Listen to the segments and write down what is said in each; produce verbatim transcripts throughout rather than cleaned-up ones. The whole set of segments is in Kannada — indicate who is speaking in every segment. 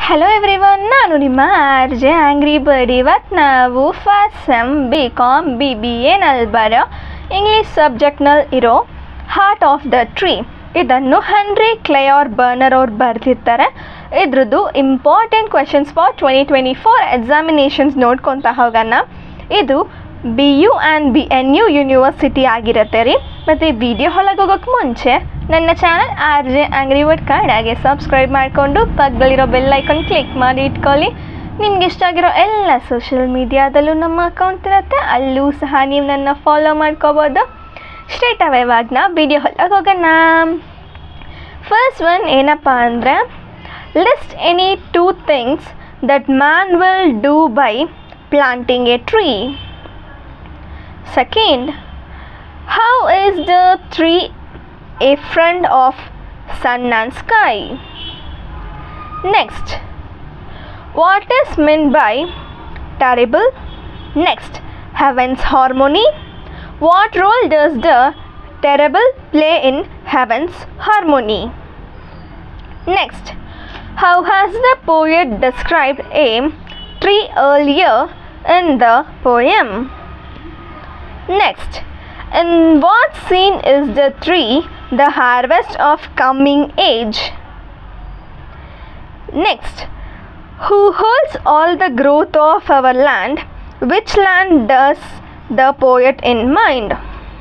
Speaker 1: ಹಲೋ ಎವ್ರಿವನ್, ನಾನು ನಿಮ್ಮ ಆರ್ ಜೆ ಆಂಗ್ರಿ ಬರ್ಡ್. ಇವತ್ತು ನಾವು first sem B com B B ಎನಲ್ಲಿ ಬರೋ ಇಂಗ್ಲೀಷ್ ಸಬ್ಜೆಕ್ಟ್ನಲ್ಲಿ ಇರೋ ಹಾರ್ಟ್ ಆಫ್ ದ ಟ್ರೀ ಇದನ್ನು ಹೆನ್ರಿ ಕ್ಲೇಯಾರ್ ಬರ್ನರ್ ಅವ್ರು ಬರೆದಿರ್ತಾರೆ. ಇದ್ರದ್ದು important questions for twenty twenty four examinations ನೋಡ್ಕೊತಾ ಹೋಗೋಣ. ಇದು B U and B N U university ಆಗಿರುತ್ತೆ ರೀ. ಮತ್ತು ಈ ವಿಡಿಯೋ ಒಳಗೆ ಹೋಗೋಕ್ಕೆ ಮುಂಚೆ ನನ್ನ channel R J angry bird ಕನ್ನಡಗೆ ಸಬ್ಸ್ಕ್ರೈಬ್ ಮಾಡಿಕೊಂಡು ಪಕ್ಕದಲ್ಲಿರೋ ಬೆಲ್ ಐಕಾನ್ ಕ್ಲಿಕ್ ಮಾಡಿ ಇಟ್ಕೊಳ್ಳಿ. ನಿಮ್ಗೆ ಇಷ್ಟ ಆಗಿರೋ ಎಲ್ಲ ಸೋಷಿಯಲ್ ಮೀಡಿಯಾದಲ್ಲೂ ನಮ್ಮ ಅಕೌಂಟ್ ಇರುತ್ತೆ, ಅಲ್ಲೂ ಸಹ ನೀವು ನನ್ನ ಫಾಲೋ ಮಾಡ್ಕೋಬೋದು. ಸ್ಟ್ರೇಟ್ ಅವೇ ಇವಾಗ ನಾ ವಿಡಿಯೋ ಒಳಗೆ ಹೋಗೋಣ. ಫಸ್ಟ್ ಒನ್ ಏನಪ್ಪ ಅಂದರೆ, list any two things that man will do by planting a tree. Second, how is the tree a friend of sun and sky? Next, what is meant by terrible? Next, heaven's harmony. What role does the terrible play in heaven's harmony? Next, how has the poet described a tree earlier in the poem? Next, in what scene is the tree the harvest of coming age? Next, who holds all the growth of our land? Which land does the poet in mind?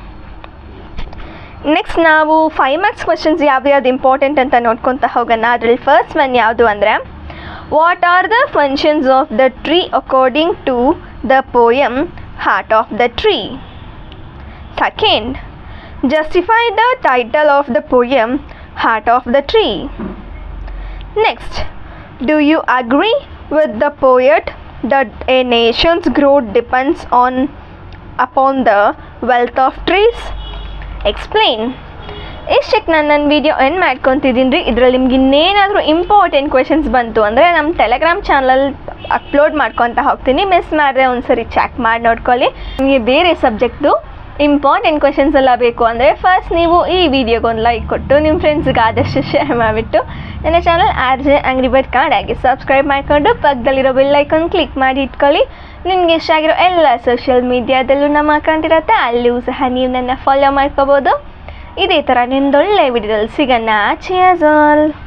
Speaker 1: Next ನಾವು ಫೈವ್ ಮಾರ್ಕ್ಸ್ ಕ್ವೆಶನ್ಸ್ ಯಾವ್ಯಾವ್ದು ಇಂಪಾರ್ಟೆಂಟ್ ಅಂತ ನೋಡ್ಕೊತಾ ಹೋಗೋಣ. ಅದರಲ್ಲಿ ಫಸ್ಟ್ ಒನ್ ಯಾವುದು ಅಂದರೆ, what are the functions of the tree according to the poem heart of the tree? Second, justify the title of the poem Heart of the Tree. Next, do you agree with the poet that a nation's growth depends on upon the wealth of trees? Explain. ಇಷ್ಟಕ್ಕೆ ನಾನು ನನ್ನ ವೀಡಿಯೋ ಎಂಡ್ ಮಾಡ್ಕೊತಿದ್ದೀನಿ ರೀ. ಇದರಲ್ಲಿ ನಿಮ್ಗೆ ಇನ್ನೇನಾದರೂ ಇಂಪಾರ್ಟೆಂಟ್ ಕ್ವೆಶನ್ಸ್ ಬಂತು ಅಂದರೆ ನಮ್ಮ ಟೆಲಿಗ್ರಾಮ್ ಚಾನಲಲ್ಲಿ ಅಪ್ಲೋಡ್ ಮಾಡ್ಕೊತಾ ಹೋಗ್ತೀನಿ. ಮಿಸ್ ಮಾಡಿದ್ರೆ ಒಂದು ಸರಿ ಚೆಕ್ ಮಾಡಿ ನೋಡ್ಕೊಳ್ಳಿ. ನಿಮಗೆ ಬೇರೆ ಸಬ್ಜೆಕ್ಟ್ದು ಇಂಪಾರ್ಟೆಂಟ್ ಕ್ವೆಶನ್ಸ್ ಎಲ್ಲ ಬೇಕು ಅಂದರೆ ಫಸ್ಟ್ ನೀವು ಈ ವಿಡಿಯೋಗೆ ಒಂದು ಲೈಕ್ ಕೊಟ್ಟು ನಿಮ್ಮ ಫ್ರೆಂಡ್ಸ್ಗೆ ಆದಷ್ಟು ಶೇರ್ ಮಾಡಿಬಿಟ್ಟು ನನ್ನ channel R J angry bird ಕನ್ನಡಗೆ ಸಬ್ಸ್ಕ್ರೈಬ್ ಮಾಡಿಕೊಂಡು ಪಕ್ಕದಲ್ಲಿರೋ ಬೆಲ್ ಐಕಾನ್ ಕ್ಲಿಕ್ ಮಾಡಿ ಇಟ್ಕೊಳ್ಳಿ. ನಿಮ್ಗೆ ಇಷ್ಟ ಆಗಿರೋ ಎಲ್ಲ ಸೋಷಿಯಲ್ ಮೀಡಿಯಾದಲ್ಲೂ ನಮ್ಮ ಅಕೌಂಟ್ ಇರುತ್ತೆ, ಅಲ್ಲೂ ಸಹ ನೀವು ನನ್ನ ಫಾಲೋ ಮಾಡ್ಕೋಬೋದು. ಇದೇ ಥರ ನಿಮ್ದೊಳ್ಳೆ ವಿಡಿಯೋದಲ್ಲಿ ಸಿಗೋಣ. Cheers all.